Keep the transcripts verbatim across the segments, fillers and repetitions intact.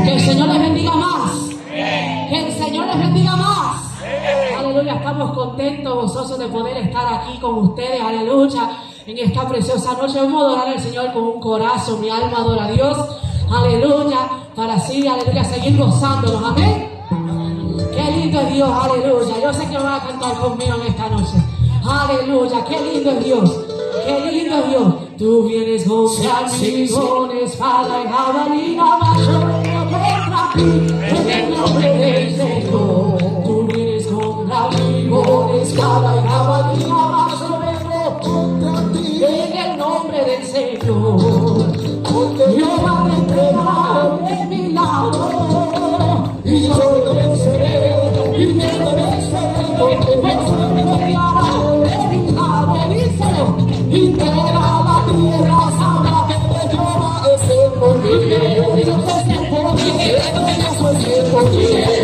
Que el Señor les bendiga más. Que el Señor les bendiga más. Aleluya, estamos contentos, gozosos de poder estar aquí con ustedes. Aleluya, en esta preciosa noche. Vamos a adorar al Señor con un corazón. Mi alma adora a Dios. Aleluya, para así, aleluya, seguir gozándonos. Amén. Qué lindo es Dios, aleluya. Yo sé que van a cantar conmigo en esta noche. Aleluya, qué lindo es Dios. Qué lindo es Dios. Tú vienes contra mí con espada y jabalina, mas yo vengo contra ti en el nombre del Señor. Tú vienes contra mí con espada y jabalina, mas yo vengo contra ti en el nombre del Señor. Jehová me entregará de mi lado y yo te venceré y me venceré, porque Jehová me entregará de mi lado. Díselo. Y toda la tierra sabrá que Jehová es el poder. Dios es el poder. Dios es el poder.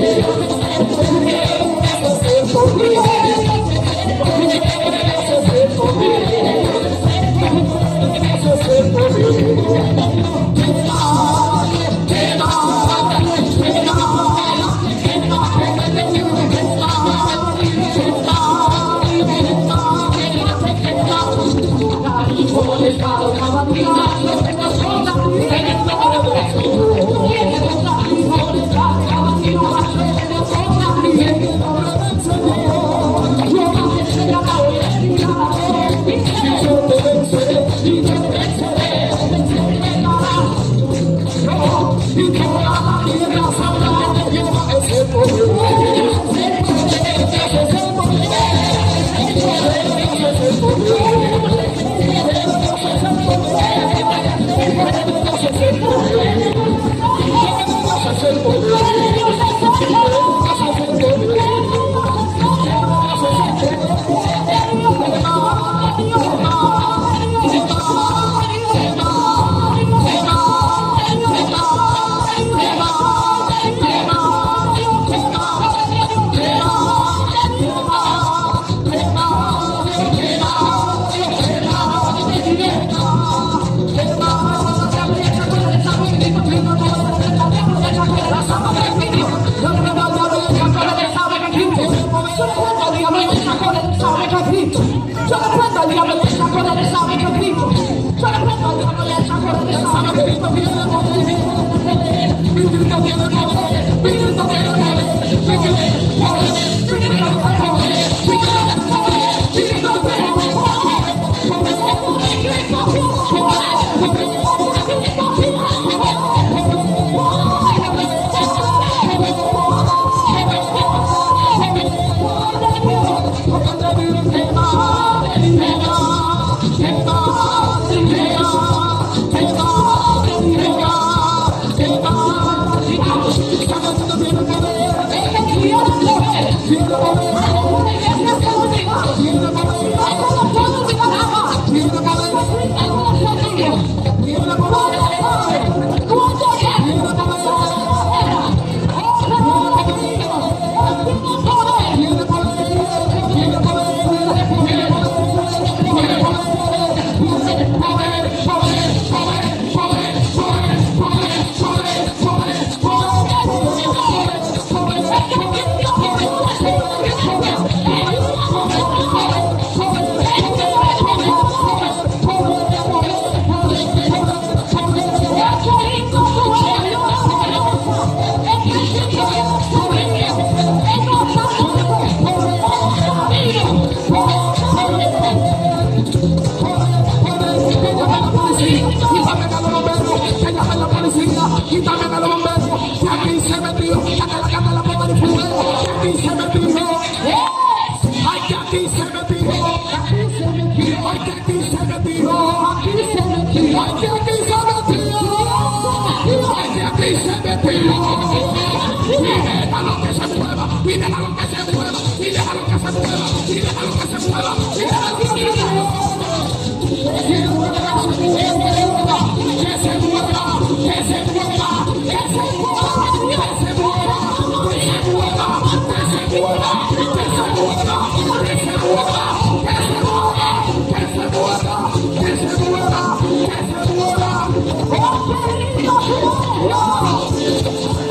Dios es el poder. Dios es el poder. Dios es el poder. ¡Oh, qué lindo!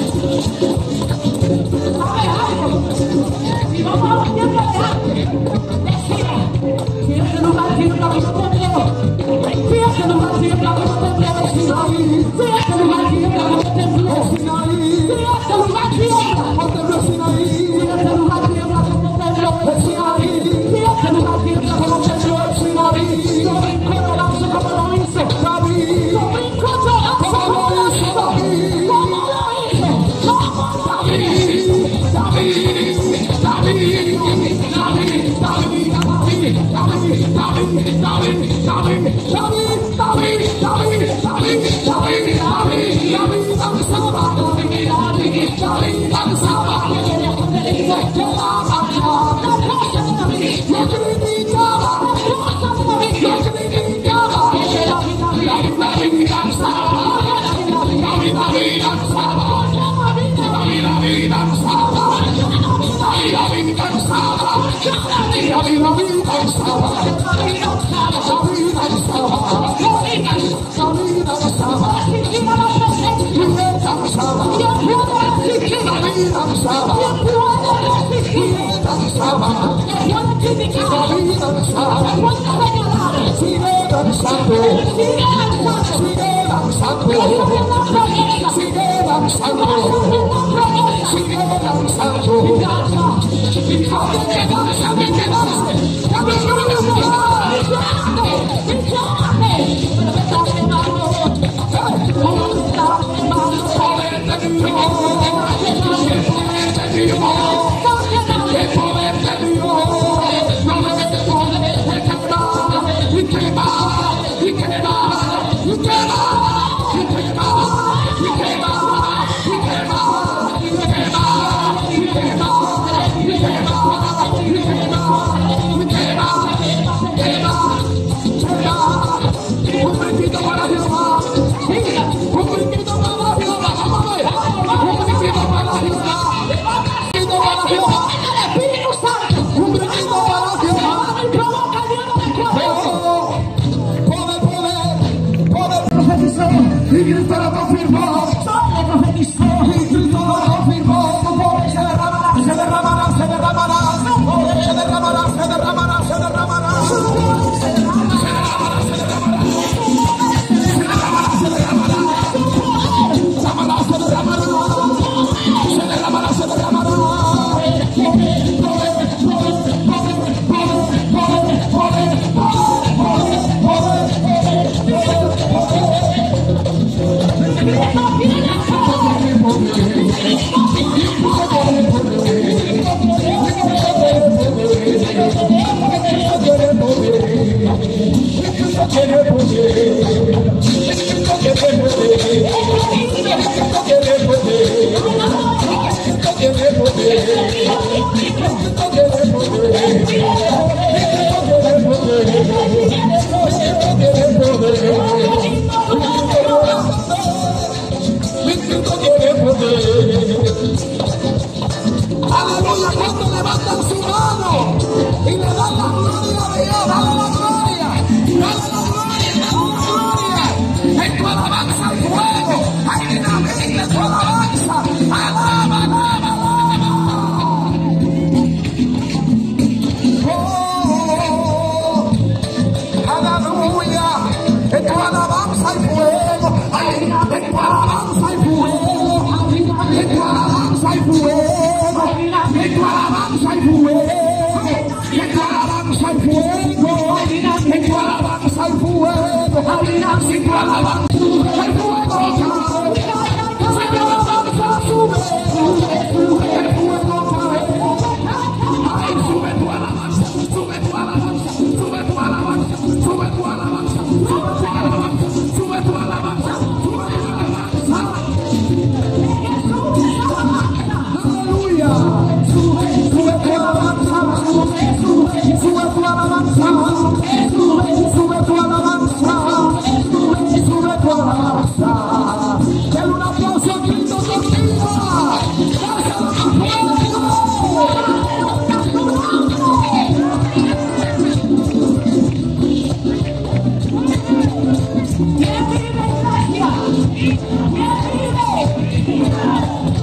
Aleluya, cuando levantan su mano y le dan la gloria a Dios, dale la gloria, dale la gloria, dale la gloria. En tu alabanza al fuego, hay dinamita en tu alabanza. Alaba, alaba, alaba. Oh, aleluya, en tu alabanza hay fuego, hay dinamita en tu alabanza hay fuego, en tu alabanza hay fuego. En tu alabanza hay fuego, en tu alabanza hay fuego, en tu alabanza hay fuego, en tu alabanza hay fuego, en tu alabanza sube, sube el fuego otra vez. Ay, sube tu alabanza, sube tu alabanza, sube tu alabanza, sube tu alabanza, sube tu alabanza, sube tu alabanza, sube tu alabanza. Aleluya. Sube tu alabanza, sube tu alabanza, sube tu alabanza, sube tu alabanza. Dale un aplauso a Cristo contigo. Dáselo más fuerte. ¿Quién vive, iglesia? ¿Quién vive?